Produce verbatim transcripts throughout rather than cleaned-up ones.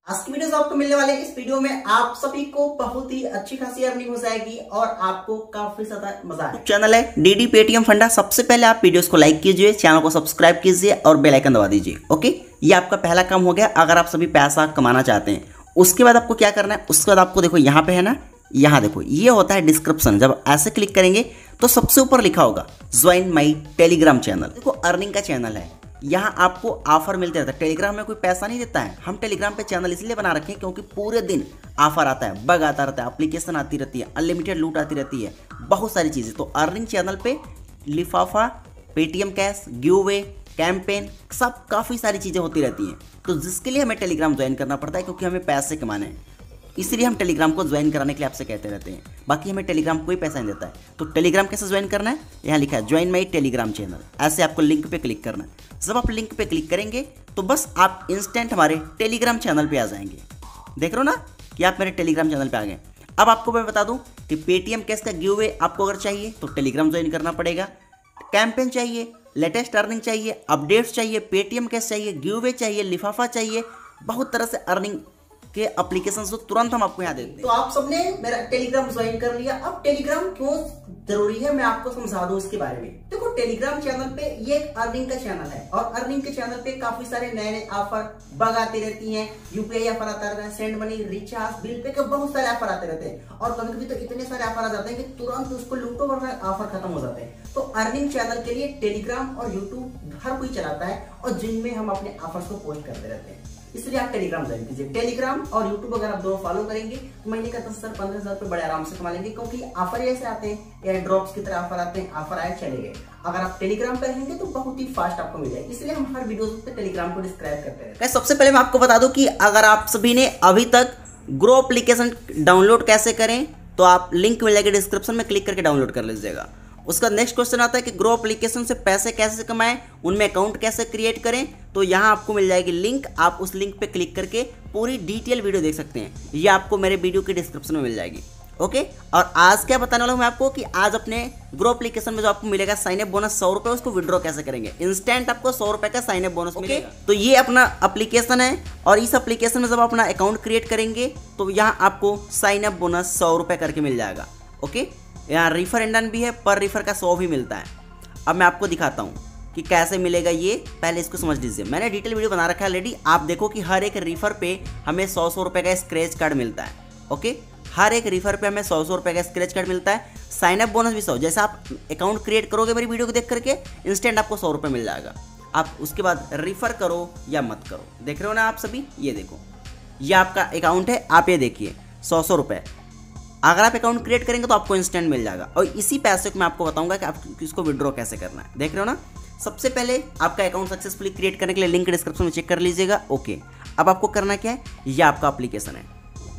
आज की वीडियो आपको मिलने वाले इस वीडियो में आप सभी को बहुत ही अच्छी खासी अर्निंग हो जाएगी और आपको काफी ज्यादा मजा आएगा। चैनल है डीडी पेटीएम फंडा। सबसे पहले आप वीडियोस को लाइक कीजिए, चैनल को सब्सक्राइब कीजिए और बेल आइकन दबा दीजिए। ओके, ये आपका पहला काम हो गया। अगर आप सभी पैसा कमाना चाहते हैं, उसके बाद आपको क्या करना है, उसके बाद आपको देखो यहाँ पे है ना, यहाँ देखो ये होता है डिस्क्रिप्शन। जब ऐसे क्लिक करेंगे तो सबसे ऊपर लिखा होगा ज्वाइन माई टेलीग्राम चैनल। देखो अर्निंग का चैनल है, यहाँ आपको ऑफर मिलते रहता है। टेलीग्राम में कोई पैसा नहीं देता है। हम टेलीग्राम पे चैनल इसलिए बना रखे हैं क्योंकि पूरे दिन ऑफर आता है, बग आता रहता है, एप्लीकेशन आती रहती है, अनलिमिटेड लूट आती रहती है, बहुत सारी चीज़ें। तो अर्निंग चैनल पे लिफाफा, Paytm cash, give away, campaign, सब काफ़ी सारी चीज़ें होती रहती हैं। तो जिसके लिए हमें टेलीग्राम ज्वाइन करना पड़ता है क्योंकि हमें पैसे कमाने हैं, इसलिए हम टेलीग्राम को ज्वाइन कराने के लिए आपसे कहते रहते हैं। बाकी हमें टेलीग्राम कोई पैसा नहीं देता है। तो टेलीग्राम कैसे ज्वाइन करना है, यहाँ लिखा है ज्वाइन माई टेलीग्राम चैनल। ऐसे आपको लिंक पे क्लिक करना है। जब आप लिंक पे क्लिक करेंगे तो बस आप इंस्टेंट हमारे टेलीग्राम चैनल पे आ जाएंगे। देख रहे हो ना कि आप मेरे टेलीग्राम चैनल पे आ गए। अब आपको मैं बता दूं कि पेटीएम कैश का गिव अवे आपको अगर चाहिए तो टेलीग्राम ज्वाइन करना पड़ेगा। कैंपेन चाहिए, लेटेस्ट अर्निंग चाहिए, अपडेट्स चाहिए, पेटीएम कैश चाहिए, गिव अवे चाहिए, लिफाफा चाहिए, बहुत तरह से अर्निंग के एप्लीकेशन तो तुरंत हम आपको यहाँ देते हैं। तो आप सबने मेरा टेलीग्राम ज्वाइन कर लिया। अब टेलीग्राम क्यों जरूरी है मैं आपको समझा दूं इसके बारे में। देखो टेलीग्राम चैनल पे ये एक अर्निंग का चैनल है और अर्निंग के चैनल पे काफी सारे नए नए ऑफर बग आती रहती हैं। यूपीआई ऑफर आता रहता है, send money, recharge, bill pay के बहुत सारे ऑफर आते रहते हैं और कभी कभी तो इतने सारे ऑफर आ जाते हैं कि तुरंत उसको लूटो और ऑफर खत्म हो जाते हैं। तो अर्निंग चैनल के लिए टेलीग्राम और यूट्यूब हर कोई चलाता है और जिनमें हम अपने ऑफर्स को पोस्ट करते रहते हैं। इसलिए आप टेलीग्राम ज्वाइन कीजिए। टेलीग्राम और यूट्यूब अगर आप दोनों फॉलो करेंगे तो महीने का दस हजार पंद्रह हजार रुपए बड़े आराम से कमा लेंगे क्योंकि ऑफर ऐसे आते हैं, एयर ड्रॉप्स की तरह ऑफर आते हैं। ऑफर आए चले गए। अगर आप टेलीग्राम पे रहेंगे तो बहुत ही फास्ट आपको मिल जाएगा। इसलिए हम हर वीडियो पे टेलीग्राम को डिस्क्राइब करते हैं। सबसे पहले मैं आपको बता दूं कि अगर आप सभी ने अभी तक ग्रो एप्लीकेशन डाउनलोड कैसे करें, तो आप लिंक मिल जाएगी डिस्क्रिप्शन में, क्लिक करके डाउनलोड कर लीजिएगा। उसका नेक्स्ट क्वेश्चन आता है कि ग्रो एप्लीकेशन से पैसे कैसे कमाएं, उनमें अकाउंट कैसे क्रिएट करें। तो यहाँ आपको मिल जाएगी लिंक, आप उस लिंक पे क्लिक करके पूरी डिटेल वीडियो देख सकते हैं। ये आपको मेरे वीडियो के डिस्क्रिप्शन में मिल जाएगी। ओके, और आज क्या बताने वाला हूँ मैं आपको कि आज अपने ग्रो एप्लीकेशन में जो आपको मिलेगा साइन अप बोनस सौ रुपये, उसको विड्रॉ कैसे करेंगे। इंस्टेंट आपको सौ रुपये का साइन अप बोनस मिलेगा। तो ये अपना एप्लीकेशन है और इस एप्लीकेशन में जब अपना अकाउंट क्रिएट करेंगे तो यहाँ आपको साइन अप बोनस सौ रुपये करके मिल जाएगा। ओके, यहाँ रिफर एंड डन भी है, पर रिफर का सौ भी मिलता है। अब मैं आपको दिखाता हूँ कि कैसे मिलेगा ये, पहले इसको समझ लीजिए। मैंने डिटेल वीडियो बना रखा है ऑलरेडी। आप देखो कि हर एक रिफर पे हमें सौ सौ रुपये का स्क्रैच कार्ड मिलता है। ओके, हर एक रिफर पे हमें सौ सौ रुपये का स्क्रैच कार्ड मिलता है। साइन अप बोनस भी सौ। जैसे आप अकाउंट क्रिएट करोगे मेरी वीडियो को देख करके, इंस्टेंट आपको सौ रुपये मिल जाएगा। आप उसके बाद रिफर करो या मत करो। देख रहे हो ना आप सभी, ये देखो ये आपका अकाउंट है। आप ये देखिए सौ सौ रुपये। अगर आप अकाउंट क्रिएट करेंगे तो आपको इंस्टेंट मिल जाएगा। और इसी पैसे को मैं आपको बताऊंगा कि आप इसको विड्रॉ कैसे करना है। देख रहे हो ना, सबसे पहले आपका अकाउंट सक्सेसफुली क्रिएट करने के लिए लिंक डिस्क्रिप्शन में चेक कर लीजिएगा। ओके, अब आपको करना क्या है, ये आपका एप्लीकेशन है।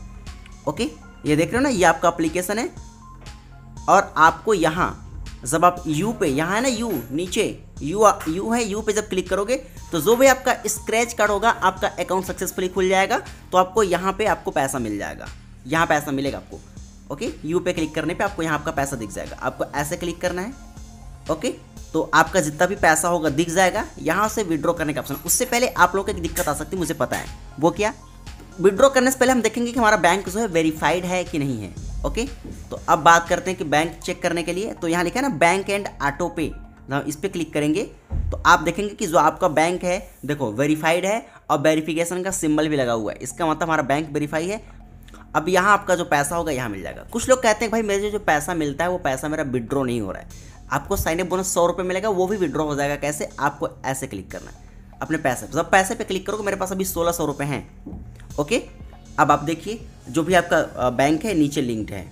ओके, ये देख रहे हो ना, ये आपका एप्लीकेशन है और आपको यहाँ जब आप यू पे, यहाँ है ना यू, नीचे यू यू है, यू पे जब क्लिक करोगे तो जो भी आपका स्क्रैच कार्ड होगा आपका अकाउंट सक्सेसफुली खुल जाएगा। तो आपको यहाँ पे आपको पैसा मिल जाएगा, यहाँ पैसा मिलेगा आपको। ओके, यू पे क्लिक करने पे आपको यहाँ आपका पैसा दिख जाएगा। आपको ऐसे क्लिक करना है। ओके, तो आपका जितना भी पैसा होगा दिख जाएगा। यहाँ से विड्रॉ करने का ऑप्शन। उससे पहले आप लोगों को एक दिक्कत आ सकती है, मुझे पता है, वो क्या, विड्रॉ करने से पहले हम देखेंगे कि हमारा बैंक जो है वेरीफाइड है कि नहीं है। ओके, तो अब बात करते हैं कि बैंक चेक करने के लिए। तो यहाँ लिखा है ना बैंक एंड ऑटो पे, इस पर क्लिक करेंगे तो आप देखेंगे कि जो आपका बैंक है देखो वेरीफाइड है और वेरिफिकेशन का सिंबल भी लगा हुआ है। इसका मतलब हमारा बैंक वेरीफाई है। अब यहाँ आपका जो पैसा होगा यहाँ मिल जाएगा। कुछ लोग कहते हैं भाई मेरे जो पैसा मिलता है वो पैसा मेरा विड्रॉ नहीं हो रहा है। आपको साइन अप बोनस सौ रुपये मिलेगा, वो भी विड्रॉ हो जाएगा। कैसे, आपको ऐसे क्लिक करना है अपने पैसे। जब पैसे पे क्लिक करोगे, मेरे पास अभी सोलह सौ रुपये हैं। ओके, अब आप देखिए जो भी आपका बैंक है नीचे लिंक्ड है।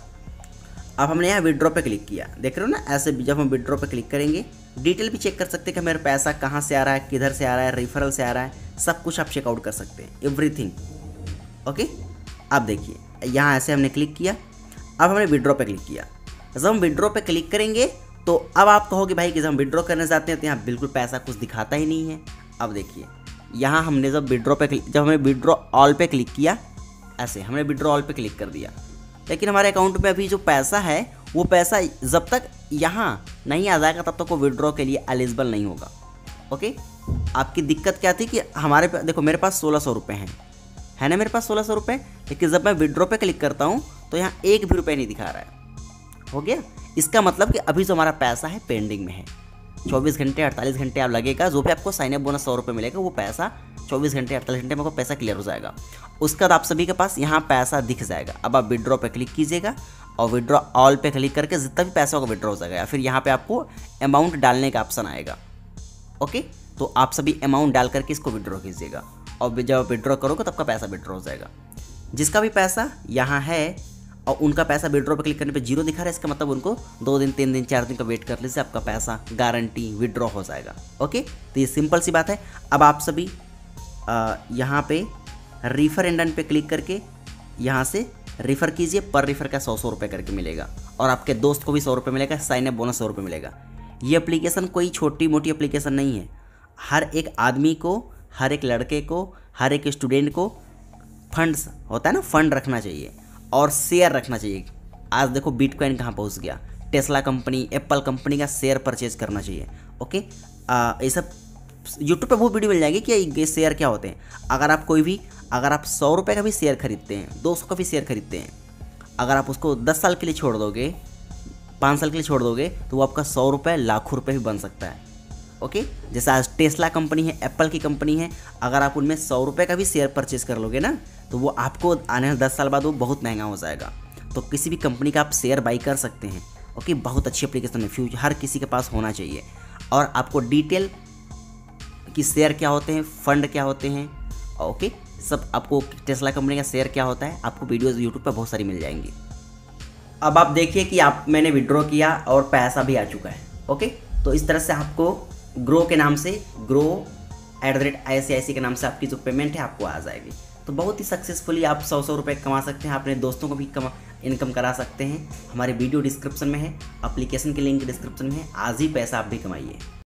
अब हमने यहाँ विड्रॉ पे क्लिक किया, देख रहे हो ना, ऐसे जब हम विड्रॉ पे क्लिक करेंगे डिटेल भी चेक कर सकते हैं कि मेरा पैसा कहाँ से आ रहा है, किधर से आ रहा है, रेफरल से आ रहा है, सब कुछ आप चेकआउट कर सकते हैं, एवरीथिंग। ओके, अब देखिए यहाँ ऐसे हमने क्लिक किया। अब हमने विड्रॉ पे क्लिक किया। जब हम विड्रॉ पे क्लिक करेंगे तो अब आप कहोगे भाई कि जब हम विड्रॉ करने जाते हैं तो यहाँ बिल्कुल पैसा कुछ दिखाता ही नहीं है। अब देखिए यहाँ हमने जब विड्रॉ पे जब हमने विड्रॉ ऑल पे क्लिक किया, ऐसे हमने विड्रॉ ऑल पे क्लिक कर दिया, लेकिन हमारे अकाउंट में अभी जो पैसा है वो पैसा जब तक यहाँ नहीं आ जाएगा तब तक वो विड्रॉ के लिए एलिजिबल नहीं होगा। ओके, आपकी दिक्कत क्या थी कि हमारे देखो मेरे पास सोलह सौ रुपये हैं, है ना मेरे पास सोलह सौ रुपये। लेकिन जब मैं विड्रॉ पे क्लिक करता हूँ तो यहाँ एक भी रुपये नहीं दिखा रहा है। हो गया, इसका मतलब कि अभी जो हमारा पैसा है पेंडिंग में है। चौबीस घंटे अड़तालीस घंटे आप लगेगा, जो भी आपको साइन अप बोनस सौ रुपये मिलेगा वो पैसा चौबीस घंटे अड़तालीस घंटे में आपको पैसा क्लियर हो जाएगा। उसके बाद आप सभी के पास यहाँ पैसा दिख जाएगा। अब आप विड्रॉ पे क्लिक कीजिएगा और विड्रॉ ऑल पे क्लिक करके जितना भी पैसा होगा विड्रॉ हो जाएगा। फिर यहाँ पे आपको अमाउंट डालने का ऑप्शन आएगा। ओके, तो आप सभी अमाउंट डाल करके इसको विड्रॉ कीजिएगा और जब आप विड्रॉ करोगे तो आपका पैसा विड्रॉ हो जाएगा। जिसका भी पैसा यहाँ है और उनका पैसा विड्रॉ पे क्लिक करने पे जीरो दिखा रहा है, इसका मतलब उनको दो दिन तीन दिन चार दिन का वेट कर लीजिए, आपका पैसा गारंटी विड्रॉ हो जाएगा। ओके, तो ये सिंपल सी बात है। अब आप सभी यहाँ पे रिफ़र एंड डन पे क्लिक करके यहाँ से रिफ़र कीजिए। पर रिफ़र का सौ सौ रुपये करके मिलेगा और आपके दोस्त को भी सौ रुपये मिलेगा। साइन अप बोनस सौ रुपये मिलेगा। ये एप्लीकेशन कोई छोटी मोटी एप्लीकेशन नहीं है। हर एक आदमी को, हर एक लड़के को, हर एक स्टूडेंट को फंड्स होता है ना, फंड रखना चाहिए और शेयर रखना चाहिए। आज देखो बिटकॉइन कहाँ पहुँच गया, टेस्ला कंपनी, एप्पल कंपनी का शेयर परचेज करना चाहिए। ओके, ये सब यूट्यूब पे वो वीडियो मिल जाएगी कि ये शेयर क्या होते हैं। अगर आप कोई भी अगर आप सौ रुपये का भी शेयर खरीदते हैं, दो सौ का भी शेयर खरीदते हैं, अगर आप उसको दस साल के लिए छोड़ दोगे, पाँच साल के लिए छोड़ दोगे, तो वो आपका सौ रुपये लाखों रुपये भी बन सकता है। ओके, जैसे आज टेस्ला कंपनी है, एप्पल की कंपनी है, अगर आप उनमें सौ रुपये का भी शेयर परचेज कर लोगे ना, तो वो आपको आने वाले दस साल बाद वो बहुत महंगा हो जाएगा। तो किसी भी कंपनी का आप शेयर बाई कर सकते हैं। ओके, बहुत अच्छी एप्लीकेशन है, फ्यूचर हर किसी के पास होना चाहिए। और आपको डिटेल कि शेयर क्या होते हैं, फंड क्या होते हैं, ओके, सब आपको टेस्ला कंपनी का शेयर क्या होता है, आपको वीडियोज़ यूट्यूब पर बहुत सारी मिल जाएंगी। अब आप देखिए कि आप मैंने विड्रॉ किया और पैसा भी आ चुका है। ओके, तो इस तरह से आपको ग्रो के नाम से, grow at the rate I C I C के नाम से आपकी जो पेमेंट है आपको आ जाएगी। तो बहुत ही सक्सेसफुली आप सौ सौ रुपये कमा सकते हैं, अपने दोस्तों को भी कमा इनकम करा सकते हैं। हमारे वीडियो डिस्क्रिप्शन में है, एप्लीकेशन की लिंक डिस्क्रिप्शन में है। आज ही पैसा आप भी कमाइए।